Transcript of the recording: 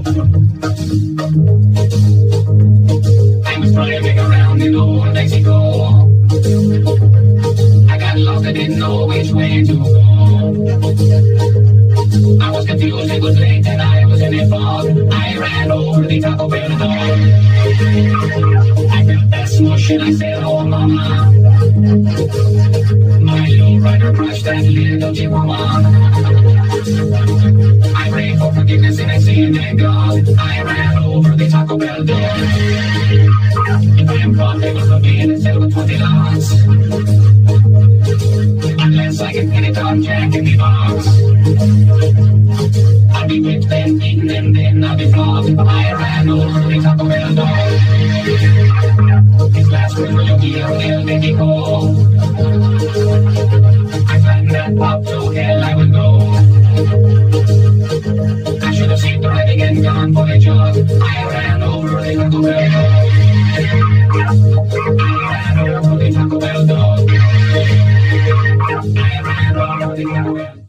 I was driving around in old Mexico. I got lost, I didn't know which way to go. I was confused, it was late and I was in a fog. I ran over the Taco Bell door. I felt that smush and I said, oh mama. My low rider crushed that little chihuahua. I prayed for forgiveness and I said, thank God. I ran over the Taco Bell door. If I am caught, they will put me in a cell with 20 lots. Unless I can pin it on Jack in the box. I'll be whipped and beaten and then I'll be flogged. I ran over the Taco Bell door. His last words were Yogi El Mexico. I planned that pop to hell I would go. I should have seen the writing and gone for a jog. I ran over the Taco Bell door. I ran over the Taco Bell door. I ran over the Taco Bell door.